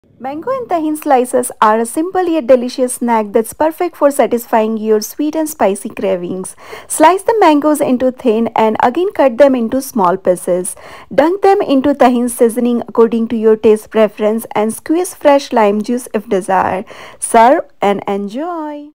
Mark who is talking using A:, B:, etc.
A: Mango and tahin slices are a simple yet delicious snack that's perfect for satisfying your sweet and spicy cravings. Slice the mangoes into thin and again cut them into small pieces. Dunk them into tahin seasoning according to your taste preference and squeeze fresh lime juice if desired. Serve and enjoy.